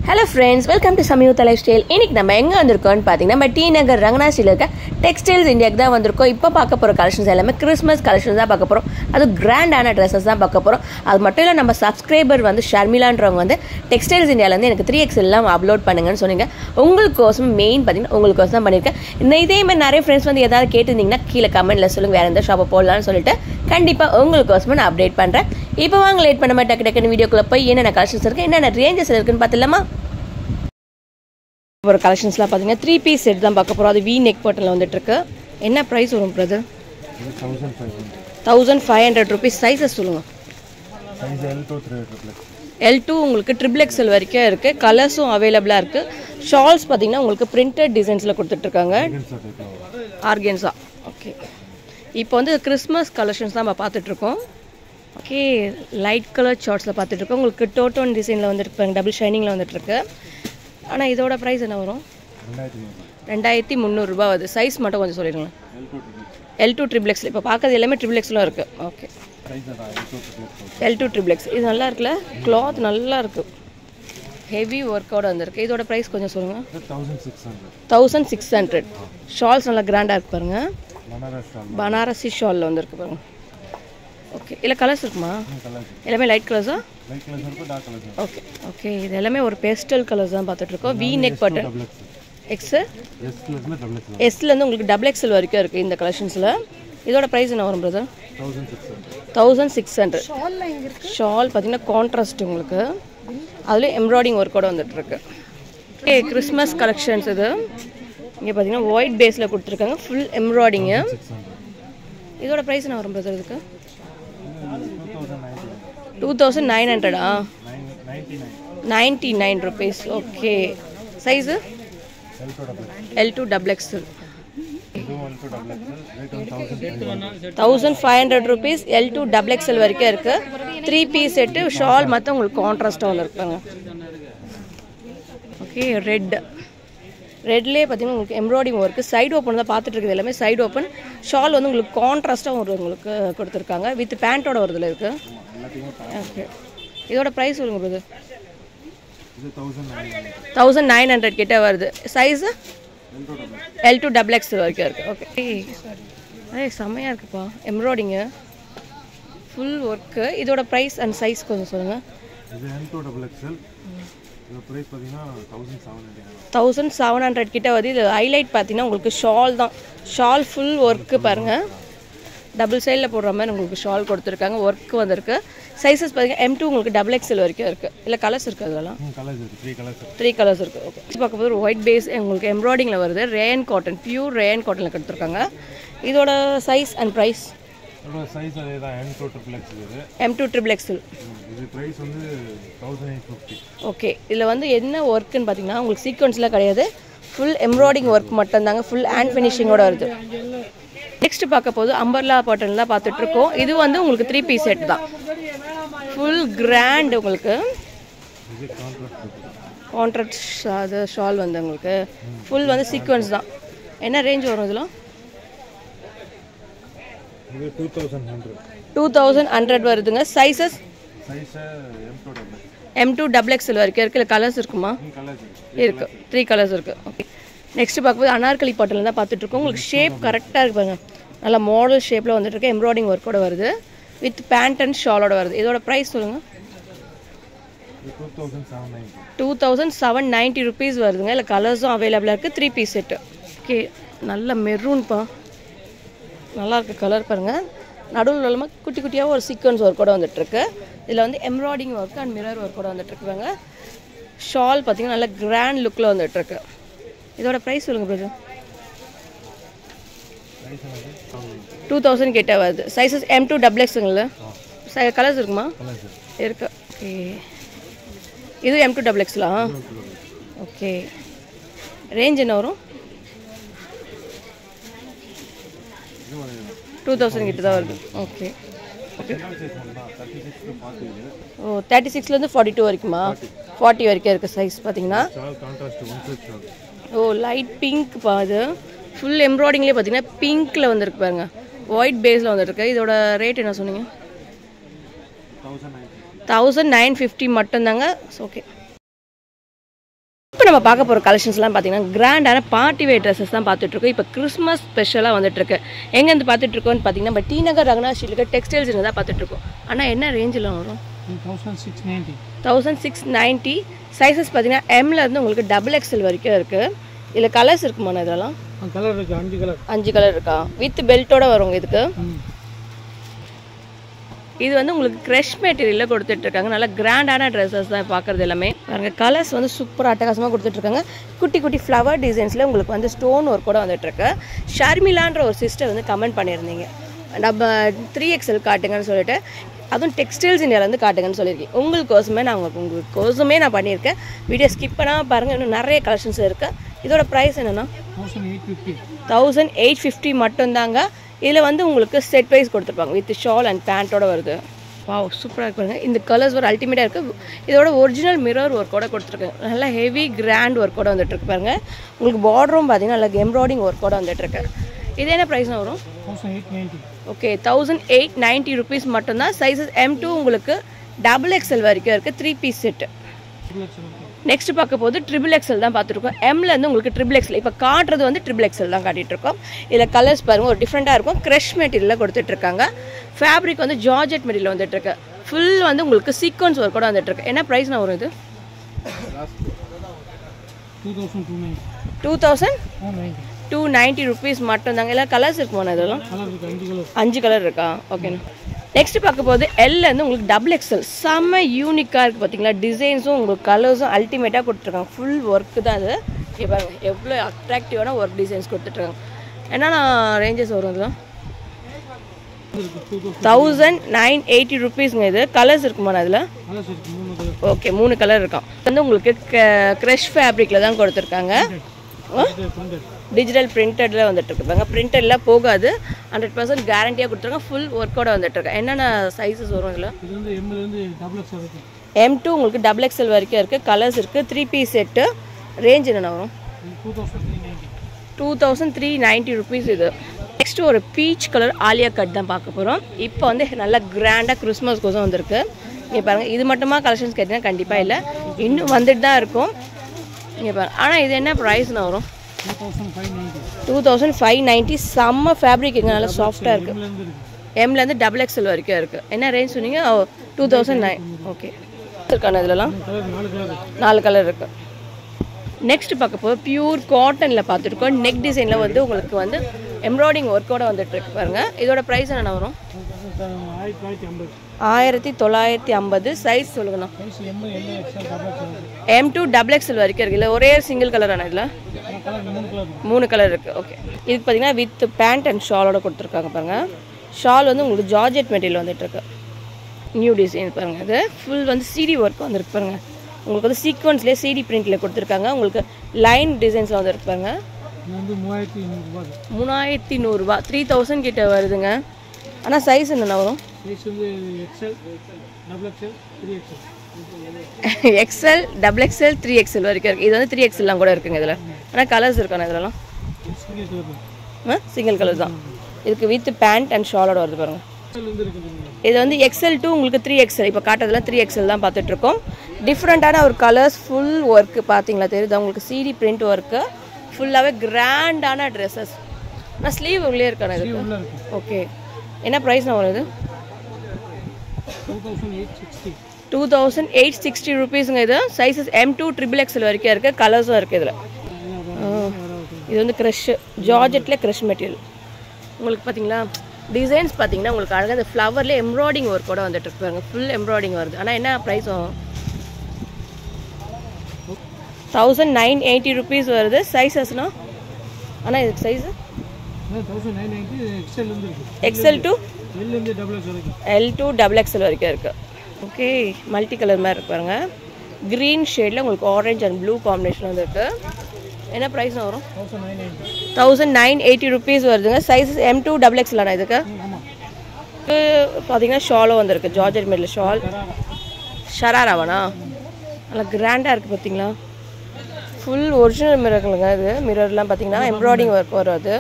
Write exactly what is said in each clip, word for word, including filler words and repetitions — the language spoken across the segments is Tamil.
Hello friends, welcome to Samyuktha Lifestyle. இன்னைக்கு நம்ம எங்க வந்திருக்கோம்னு பாத்தீங்கன்னா நம்ம டி நகர் ரங்கநாத் ஸ்ட்ரீட்ல இருக்க டெக்ஸ்டைல்ஸ் இந்தியாக்கு தான் வந்திருக்கோம். இப்போ பார்க்க போற கலெக்ஷன்ஸ் எல்லாமே கிறிஸ்மஸ் கலெக்ஷன்ஸ் தான் பார்க்க போறோம். அது கிராண்டான ட்ரெஸ்ஸஸ் தான் பார்க்க போறோம். அது மட்டும் இல்ல நம்ம சப்ஸ்கிரைபர் வந்து ஷர்மிலான்றவங்க வந்து டெக்ஸ்டைல்ஸ் இந்தியால இருந்து எனக்கு த்ரீ எக்ஸ் எல்லாம் அப்லோட் பண்ணுங்கன்னு சொன்னீங்க. உங்களுக்கோசம் மெயின் பாத்தீங்கன்னா உங்களுக்கோசம் தான் பண்ணிருக்கேன். இந்த இதே மாதிரி நிறைய ஃப்ரெண்ட்ஸ் வந்து ஏதாவது கேட்டிருந்தீங்கன்னா கீழே கமெண்ட்ல சொல்லுங்க, வேற எந்த ஷாப்பை போடலாம்னு சொல்லிட்டு கண்டிப்பா உங்களுக்கோசம் நான் அப்டேட் பண்றேன். இப்போ வாங்க லேட் பண்ண மாட்டேன், டக்கு டக்குன்னு வீடியோக்குள்ள போய் என்னென்ன கலெக்ஷன்ஸ் இருக்கு, என்னென்ன ரேஞ்சஸ் இருக்குன்னு பார்த்துலாமா. ஒரு கலெக்ஷன்ஸ்லாம் பார்த்தீங்கன்னா த்ரீ பீஸ் செட் தான் பார்க்க போகிறோம். அது வி நெக் பாட்டனில் வந்துட்டு இருக்கு. என்ன ப்ரைஸ் வரும் brother? Thousand five hundred rupees. Sizes சொல்லுங்கள். எல் டூ உங்களுக்கு ட்ரிபிள் எக்ஸ்எல் வரைக்கும் இருக்குது. கலர்ஸும் அவைலபிளாக இருக்குது. ஷால்ஸ் பார்த்தீங்கன்னா உங்களுக்கு பிரிண்டட் டிசைன்ஸில் கொடுத்துட்ருக்காங்க. ஆர்கென்ஸா. ஓகே, இப்போ வந்து கிறிஸ்மஸ் கலெக்ஷன்ஸ் தான் நம்ம பார்த்துட்ருக்கோம். ஓகே, லைட் கலர் ஷார்ட்ஸில் பார்த்துட்ருக்கோம். உங்களுக்கு டோட்டோன் டிசைனில் வந்துட்டு டபுள் ஷைனிங்கில் வந்துட்டுருக்கு. ஆனால் இதோட ப்ரைஸ் என்ன வரும்? ரெண்டாயிரத்தி முந்நூறுரூபா வருது. சைஸ் மட்டும் கொஞ்சம் சொல்லிடுங்க. எல் டூ ட்ரிபிள் எக்ஸில் இப்போ பார்க்கறது எல்லாமே ட்ரிபிள் எக்ஸ்லாம் இருக்குது. Okay, L to triple X. இது நல்லா இருக்குல்ல, கிளாத் நல்லா இருக்குது, ஹெவி ஒர்க்கோட வந்திருக்கு. இதோட ப்ரைஸ் கொஞ்சம் சொல்லுங்கள். Thousand six hundred. ஷால்ஸ் நல்லா கிராண்டாக இருக்கு பாருங்கள். பனாரசி ஷாலில் வந்துருக்கு பாருங்கள். ஓகே, இல்லை கலர்ஸ் இருக்குமா? எல்லாமே லைட் கலர்ஸா? ஓகே ஓகே, இது எல்லாமே ஒரு பேஸ்டல் கலர்ஸ் தான் பார்த்துட்ருக்கோம். வி நெக் பட்டன் எக்ஸ் எஸ்லேருந்து உங்களுக்கு டபுள் எக்ஸ்எல் வரைக்கும் இருக்குது இந்த கலெக்ஷன்ஸில். இதோட ப்ரைஸ் என்ன வரும் brother? Thousand six hundred. Shawl பார்த்தீங்கன்னா கான்ட்ராஸ்ட் உங்களுக்கு, அதில் எம்ப்ராய்டிங் ஒர்க்கோட வந்துட்டுருக்கு. ஓகே, கிறிஸ்மஸ் கலெக்ஷன்ஸ் இது. இங்கே பார்த்தீங்கன்னா ஒயிட் பேஸில் கொடுத்துருக்காங்க, ஃபுல் எம்ப்ராய்டிங்கு. இதோட ப்ரைஸ் என்ன வரும் பிரதர்? இதுக்கு டூ தௌசண்ட் நைன் ஹண்ட்ரடா? Ninety nine rupees. Okay, size L to double XL. Thousand five hundred rupees. L to double XL வரைக்கும் இருக்குது. Three piece set. ஷால் மற்ற உங்களுக்கு கான்ட்ராஸ்டாக ஒன்று இருப்பாங்க. ஓகே, ரெட் ரெட்லேயே பார்த்தீங்கன்னா உங்களுக்கு எம்ப்ராய்டிங் ஒர்க்கு. சைடு ஓப்பன் தான் பார்த்துட்டு இருக்குது எல்லாமே. Side open. ஷால் வந்து உங்களுக்கு கான்ட்ராஸ்ட்டாக ஒரு உங்களுக்கு கொடுத்துருக்காங்க. வித் பேண்ட்டோட வருதுல இருக்குது. ஓகே, இதோட ப்ரைஸ் சொல்லுங்க பிரதர். தௌசண்ட் நைன் ஹண்ட்ரட் கிட்டே வருது. Size L to double X வரைக்கும் இருக்குது. ஓகே, ஏ செம்மையாக இருக்குப்பா எம்ப்ராய்டிங்கு, ஃபுல் ஒர்க்கு. இதோட ப்ரைஸ் அண்ட் சைஸ் கொஞ்சம் சொல்லுங்கள். தௌசண்ட் செவன் ஹண்ட்ரட் கிட்ட வருது. இது ஹைலைட் பார்த்தீங்கன்னா உங்களுக்கு ஷால் தான். ஷால் ஃபுல் ஒர்க்கு பாருங்கள். டபுள் சைடில் போடுற மாதிரி உங்களுக்கு ஷால் கொடுத்துருக்காங்க. ஒர்க்கு வந்திருக்கு. சைஸஸ் பார்த்தீங்கன்னா எம் டூ உங்களுக்கு டபுள் எக்ஸ்எல் வரைக்கும் இருக்குது. இல்லை கலர்ஸ் இருக்குது? அதெல்லாம் த்ரீ கலர்ஸ் இருக்குது. ஓகே, பார்க்கும்போது ஒரு ஒயிட் பேஸ் உங்களுக்கு எம்ப்ராய்டிங்கில் வருது. ரேயன் காட்டன், பியூர் ரேயன் காட்டனில் கொடுத்துருக்காங்க. இதோட size and price? M to triple XL. Okay, இதில் வந்து என்ன ஒர்க்குன்னு பார்த்தீங்கன்னா உங்களுக்கு சீக்வன்ஸ்லாம் கிடையாது, ஃபுல் எம்ப்ராய்டிங் ஒர்க் மட்டும்தாங்க. ஃபுல் ஹேண்ட் ஃபினிஷிங்கோட வருது. நெக்ஸ்ட் பார்க்க போது அம்பர்லா பாட்டன் தான் பார்த்துட்ருக்கோம். இது வந்து உங்களுக்கு த்ரீ பீஸ் செட் தான். ஃபுல் கிராண்ட் உங்களுக்கு கான்ட்ராக்ட் அது ஷால் வந்து உங்களுக்கு ஃபுல் வந்து சீக்வன்ஸ் தான். என்ன ரேஞ்ச் வரும் இதில்? டூ தௌசண்ட் ஹண்ட்ரட் வருதுங்க. Sizes M to double XL வரைக்கும் இருக்குது. இல்லை கலர்ஸ் இருக்குமா? இருக்குது, த்ரீ கலர்ஸ் இருக்குது. ஓகே, நெக்ஸ்ட் பார்க்கும்போது அனார்கலி பாட்டில் தான் பார்த்துட்ருக்கோம். உங்களுக்கு ஷேப் கரெக்டாக இருக்குங்க, நல்லா மாடல் ஷேப்பில் வந்துட்டுருக்கு. எம்ப்ராய்டிங் ஒர்க்கோட வருது. வித் பேண்ட் அண்ட் ஷாலோட வருது. இதோட ப்ரைஸ் சொல்லுங்கள். Two thousand seven ninety rupees வருதுங்க. இல்லை கலர்ஸும் அவைலபிளாக இருக்குது. Three piece set. ஓகே, நல்ல மெரூன்ப்பா, நல்லாயிருக்கு கலர் பாருங்கள். நடுவில் இல்லாமல் குட்டி குட்டியாக ஒரு சீக்வன்ஸ் ஒர்க்கோட வந்துட்டுருக்கு. இதில் வந்து எம்ப்ராய்டிங் ஒர்க் அண்ட் மிரர் ஒர்க்கோட வந்துட்டுருக்குறாங்க. ஷால் பார்த்தீங்கன்னா நல்ல கிராண்ட் லுக்கில் வந்துட்டுருக்கு. இதோட ப்ரைஸ் சொல்லுங்கள் பிரதர். டூ தௌசண்ட் கிட்ட வருது. சைஸஸ் எம் டூ டபுள் எக்ஸுங்கள. கலர்ஸ் இருக்குமா? இருக்கு. ஓகே, இது எம் டூ டபுள் எக்ஸ்லாம். ஓகே, ரேஞ்ச் என்ன வரும்? டூ தௌசண்ட் கிட்ட தான் வருது. ஓகே, ஓ தேர்ட்டி சிக்ஸ்லேருந்து ஃபார்ட்டி டூ வரைக்குமா? ஃபார்ட்டி வரைக்கும் இருக்குது சைஸ் பார்த்தீங்கன்னா. ஓ லைட் பிங்க் பா. இது ஃபுல் எம்ப்ராய்டிங்லேயே பார்த்தீங்கன்னா பிங்க்கில் வந்துருக்கு பாருங்க, ஒயிட் பேஸில் வந்துருக்கு. இதோட ரேட் என்ன சொன்னீங்க? தௌசண்ட் நைன் ஃபிஃப்டி மட்டும்தாங்க. ஓகே. இப்போ நம்ம பார்க்க போகிற கலெக்ஷன்ஸ்லாம் பார்த்தீங்கன்னா கிராண்டான பார்ட்டி வேர் ட்ரெஸ்ஸஸ் தான் பார்த்துட்ருக்கோம். இப்போ கிறிஸ்மஸ் ஸ்பெஷலாக வந்துட்டுருக்கு. எங்கேருந்து பார்த்துட்ருக்கோன்னு பார்த்தீங்கன்னா நம்ம டி நகர் ரங்கநாத் ஸ்ட்ரீட்டில் டெக்ஸ்டைல்ஸ் தான் பார்த்துட்ருக்கோம். ஆனால் என்ன ரேஞ்சில் வரும்? தௌசண்ட் சிக்ஸ் நைன்ட்டி சைஸஸ் பார்த்தீங்கன்னா எம்லேருந்து உங்களுக்கு டபுள் எக்ஸ்எல் வரைக்கும் இருக்குது. இதில் கலர்ஸ் இருக்குமாண்ணா? இதெல்லாம் கலர் இருக்குது, அஞ்சு கலர் அஞ்சு கலர் இருக்கா? வித் பெல்ட்டோட வருங்க இதுக்கு. இது வந்து உங்களுக்கு க்ரஷ் மெட்டீரியலில் கொடுத்துட்ருக்காங்க. நல்லா கிராண்டான ட்ரெஸ்ஸஸ் தான் பார்க்குறது எல்லாமே. பாருங்கள் கலர்ஸ் வந்து சூப்பராக அட்டகாசமாக கொடுத்துட்ருக்காங்க. குட்டி குட்டி ஃப்ளவர் டிசைன்ஸில் உங்களுக்கு வந்து ஸ்டோன் ஒர்க் கூட வந்துட்டுருக்கு. ஷர்மிலான்ற ஒரு சிஸ்டர் வந்து கமெண்ட் பண்ணியிருந்தீங்க, நம்ம த்ரீ எக்ஸ்எல் காட்டுங்கன்னு சொல்லிட்டு, அதுவும் டெக்ஸ்டைல்ஸ் இந்தியாவிலேருந்து காட்டுங்கன்னு சொல்லியிருக்கேன். உங்களுக்கோசமே நான் உங்களுக்கு உங்களுக்கு கோசமே நான் பண்ணியிருக்கேன். வீடியோ ஸ்கிப் பண்ணாமல் பாருங்கள். இன்னும் நிறைய கலெக்ஷன்ஸ் இருக்குது. இதோட ப்ரைஸ் என்னென்னா தௌசண்ட் எயிட் ஃபிஃப்டி மட்டும்தாங்க. இதில் வந்து உங்களுக்கு செட் வைஸ் கொடுத்துருப்பாங்க வித் ஷால் அண்ட் பேண்ட்டோட வருது. வாவ் சூப்பராக இருப்பாங்க. இந்த கலர்ஸ் ஒரு அல்டிமேட்டாக இருக்குது. இதோட ஒரிஜினல் மிரர் ஒர்க்கோட கொடுத்துருக்காங்க. நல்லா ஹெவி கிராண்ட் ஒர்க்கோட வந்துட்டுருக்கு பாருங்க. உங்களுக்கு பார்டரும் பார்த்தீங்கன்னா நல்லா எம்ப்ராய்டிங் ஒர்க்கோட வந்துட்டுருக்கு. இது என்ன ப்ரைஸ்னா வரும்? Okay thousand eight ninety rupees மட்டும்தான். சைஸஸ் எம் டூ உங்களுக்கு டபுள் எக்ஸ்எல் வரைக்கும் இருக்குது. Three piece set. நெக்ஸ்ட் பார்க்க போது ட்ரிபிள் எக்ஸ்எல் தான் பார்த்துருக்கோம். எம்லேருந்து உங்களுக்கு ட்ரிபிள் எக்ஸ்எல் இப்போ காட்டுறது வந்து ட்ரிபிள் எக்ஸ்எல் தான் காட்டிகிட்ருக்கோம். இதில் கலர்ஸ் பாருங்கள் ஒரு டிஃப்ரெண்ட்டாக இருக்கும். க்ரஷ் மெட்டீரியலில் கொடுத்துட்ருக்காங்க. ஃபேப்ரிக் வந்து ஜார்ஜெட் மெட்டீரியல் வந்துட்டுருக்கு. ஃபுல் வந்து உங்களுக்கு சீக்வன்ஸ் ஒர்க் கூட வந்துட்டுருக்கு. என்ன ப்ரைஸ்னா வரும் இது? Two thousand two ninety rupees மட்டும்தாங்க. எல்லாம் கலர்ஸ் இருக்குமாண்ணா? இதெல்லாம் அஞ்சு கலர் இருக்கா? ஓகேண்ணா. நெக்ஸ்ட் பார்க்க போது எல்லேருந்து உங்களுக்கு டபுள் எக்ஸ்எல் செம்ம யூனிக்காக இருக்குது பார்த்தீங்களா? டிசைன்ஸும் உங்களுக்கு கலர்ஸும் அல்டிமேட்டாக கொடுத்துருக்காங்க. ஃபுல் ஒர்க்கு தான் அது. இங்கே பாருங்க எவ்வளோ அட்ராக்டிவான ஒர்க் டிசைன்ஸ் கொடுத்துட்ருக்காங்க. என்னென்ன ரேஞ்சஸ் வரும்? இதுதான் தௌசண்ட் நைன் எயிட்டி ருபீஸுங்க. இது கலர்ஸ் இருக்குமாண்ணா? அதில் ஓகே மூணு கலர் இருக்கான். வந்து உங்களுக்கு க்ரஷ் ஃபேப்ரிக்கில் தான் கொடுத்துருக்காங்க. டிஜிட்டல் பிரிண்டடில் வந்துட்டுருக்குறாங்க. பிரிண்டடில் போகாது. ஹண்ட்ரட் பர்சன்ட் கேரண்டியாக கொடுத்துருக்காங்க. ஃபுல் ஒர்க்கோட வந்துட்டுருக்கேன். என்னென்ன சைஸஸ் வரும் இதில்? எம் டூ உங்களுக்கு டபுள் எக்ஸ்எல் வரைக்கும் இருக்குது. கலர்ஸ் இருக்குது. Three piece set. ரேஞ்ச் என்னென்ன வரும்? Two thousand three ninety rupees இது. நெக்ஸ்ட் ஒரு பீச் கலர் ஆலியா கட் தான் பார்க்க போகிறோம். இப்போ வந்து நல்லா கிராண்டாக கிறிஸ்மஸ் கோசம் வந்திருக்கு. இங்கே பாருங்கள். இது மட்டுமா கலெக்ஷன்ஸ் கேட்டிங்கன்னா கண்டிப்பாக இல்லை, இன்னும் வந்துட்டு தான் இருக்கும். இங்கே பாருங்கள். ஆனால் இது என்ன ப்ரைஸ்னா வரும்? Two thousand five ninety. செம்ம ஃபேப்ரிக் இங்கே நல்லா சாஃப்டாக இருக்குது. எம்லேருந்து டபுள் எக்ஸ்எல் வரைக்கும் இருக்குது. என்ன ரேஞ்ச் சொன்னீங்க? Two thousand nine. ஓகே இருக்காண்ணா? இதுலலாம் நாலு கலர் இருக்குது. நெக்ஸ்ட் பார்க்க போது பியூர் காட்டனில் பார்த்துருக்கோம். நெக் டிசைனில் வந்து உங்களுக்கு வந்து எம்ப்ராய்டிங் ஒர்க்கோட வந்துட்டுருக்கு பாருங்கள். இதோட ப்ரைஸ் என்னென்ன வரும்? ஆயிரத்தி தொள்ளாயிரத்தி ஐம்பது. சைஸ் சொல்லுங்கண்ணா. எம் டூ டபுள் எக்ஸ்எல் வரைக்கும் இருக்குது. இல்லை ஒரே சிங்கிள் கலர் ஆனால் இதில் மூணு கலர் இருக்குது. ஓகே இதுக்கு பார்த்தீங்கன்னா வித் பேண்ட் அண்ட் ஷாலோட கொடுத்துருக்காங்க பாருங்கள். ஷால் வந்து உங்களுக்கு ஜார்ஜெட் மெட்டீரியல் வந்துட்டுருக்கு. நியூ டிசைன் பாருங்கள். இது ஃபுல் வந்து சிடி ஒர்க் வந்துருக்கு பாருங்கள். உங்களுக்கு வந்து சீக்வன்ஸ்லேயே சிடி பிரிண்டில் கொடுத்துருக்காங்க. உங்களுக்கு லைன் டிசைன்ஸில் வந்துருக்கு பாருங்கள். மூணாயிரத்தி நூறுரூவா த்ரீ தௌசண்ட் கிட்ட வருதுங்க. ஆனால் சைஸ் என்னென்ன வரும்? XL double XL three XL வரைக்கும் இருக்குது. இது வந்து த்ரீ எக்ஸ்எல்லாம் கூட இருக்குங்க இதில். ஆனால் கலர்ஸ் இருக்காண்ணா இதெல்லாம்? சிங்கிள் கலர் தான். இதுக்கு வித் பேண்ட் அண்ட் ஷாலோட வருது பாருங்கள். இது வந்து எக்ஸ்எல் டூ உங்களுக்கு த்ரீ எக்ஸ்எல். இப்போ காட்டுறதுலாம் த்ரீ எக்ஸ்எல் தான் பார்த்துட்ருக்கோம். டிஃப்ரெண்ட்டான ஒரு கலர்ஸ் ஃபுல் ஒர்க்கு பார்த்தீங்களா தெரியுது உங்களுக்கு? சிடி பிரிண்ட் ஒர்க்கு ஃபுல்லாகவே கிராண்டான ட்ரெஸ்ஸஸ். நான் ஸ்லீவ் உள்ளே இருக்கானே இதுக்கு? ஓகே என்ன ப்ரைஸ்னா வருது? டூ தௌசண்ட் எயிட் சிக்ஸ்டி ருபீஸுங்க. இது sizes M to triple XL வரைக்கும் இருக்குது. கலர்ஸும் இருக்குது இதில். இது வந்து க்ரஷ் ஜார்ஜெட்டில் க்ரஷ் மெட்டீரியல். உங்களுக்கு பார்த்தீங்களா டிசைன்ஸ் பார்த்தீங்கன்னா உங்களுக்கு அழகாக இந்த ஃப்ளவர்லேயே எம்ப்ராய்டிங் ஒர்க்கோட வந்துட்டு இருப்பாங்க. ஃபுல் எம்ப்ராய்டிங் வருது. ஆனால் என்ன ப்ரைஸ் வரும்? தௌசண்ட் நைன் எயிட்டி ருபீஸ் வருது. சைஸஸ்னால் ஆனால் இதுக்கு size XL to L to double XL வரைக்கும் இருக்குது. ஓகே மல்டி கலர் மாதிரி இருக்கு பாருங்க. க்ரீன் ஷேடில் உங்களுக்கு ஆரஞ்ச் அண்ட் ப்ளூ காம்பினேஷன் வந்துருக்கு. என்ன ப்ரைஸ்னா வரும்? தௌசண்ட் நைன் எயிட்டி ருபீஸ் வருதுங்க. Sizes M to double XL இதுக்கு. பார்த்தீங்கன்னா ஷாலும் வந்துருக்கு. Georgette material shawl. ஷராராவாண்ணா? நல்லா கிராண்டாக இருக்குது பார்த்தீங்களா? ஃபுல் ஒரிஜினல் மிரருங்க. இது மிரர்லாம் பார்த்தீங்கன்னா எம்ப்ராய்டிங் ஒர்க் வரும். அது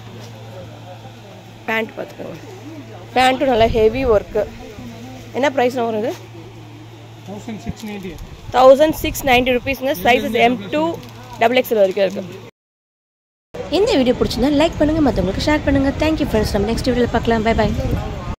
பேண்ட் பார்த்துக்கோங்க. பேண்ட்டும் நல்லா ஹெவி ஒர்க்கு. என்ன ப்ரைஸ்னா வரும் இது? தௌசண்ட் சிக்ஸ் நைன்ட்டி ருபீஸ்ங்க. Sizes M to double XL வரைக்கும் இருக்குது. இந்த வீடியோ பிடிச்சிருந்தா லைக் பண்ணுங்கள், மற்றவங்களுக்கு ஷேர் பண்ணுங்கள். Thank you friends. நம்ம நெக்ஸ்ட் வீடியோவில் பார்க்கலாம். பை பாய்.